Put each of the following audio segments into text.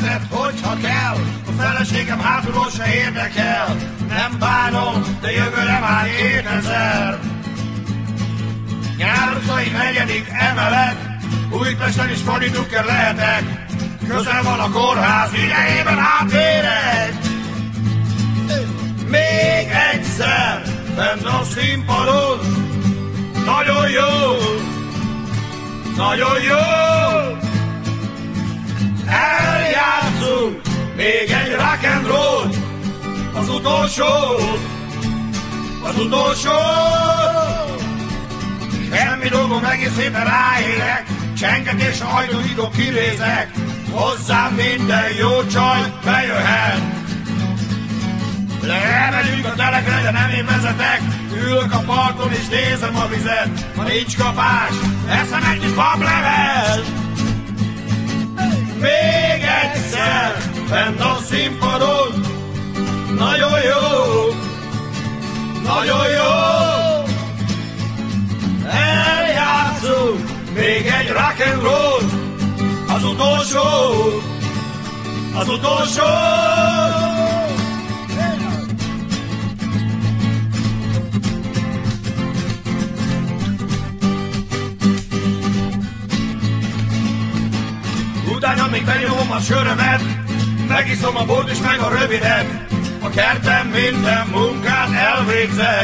vezet, hogyha kell. A feleségem hátulról se érdekel. Nem bánom, de jövőre már 2000. Nyár utcai 4. emelet, Újpesten is Fadi Drucker lehetek. Közel van a kórház, idejében átérek. Még egyszer, bent a színpadon. Nagyon jó, nagyon jó. Eljátszunk még egy rock and roll. Az utolsó, az utolsó. Semmi dolgom, egész héten ráérek. Csengetés, ajtóidok kirézek. Hozzám minden jó csaj bejöhet. Elmegyünk a telekre, de nem én vezetek. Ülök a parton és nézem a vizet. Ma nincs kapás, eszem egy kis bableves. Még egyszer, fent a színpadon. Nagyon jó, nagyon jó. Eljátszunk még egy rock and roll. Az utolsó, az utolsó. Utána még benyomom a sörömet, megiszom a bort és meg a rövidet. A kertem minden munkát elvégzek.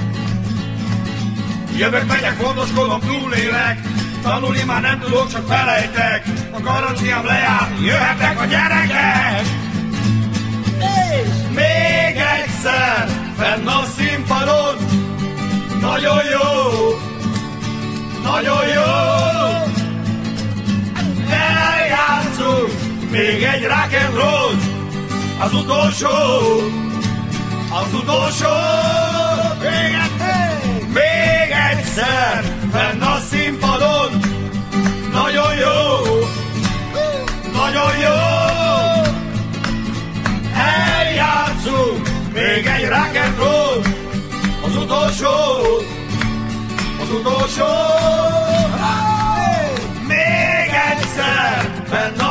Jövök, megyek, gondoskodom, túlélek. Tanulni már nem tudok, csak felejtek. A garanciám lejár, jöhetnek a gyerekek. És még egyszer, fenn a színpadon. Nagyon jó, nagyon jó. Eljátszunk még egy rock and roll. Az utolsó, az utolsó. Még egyszer, fenn a színpadon. Nagyon jó, nagyon jó. Eljátszunk még egy rock and roll. Az utolsó, az utolsó. Még egyszer, fenn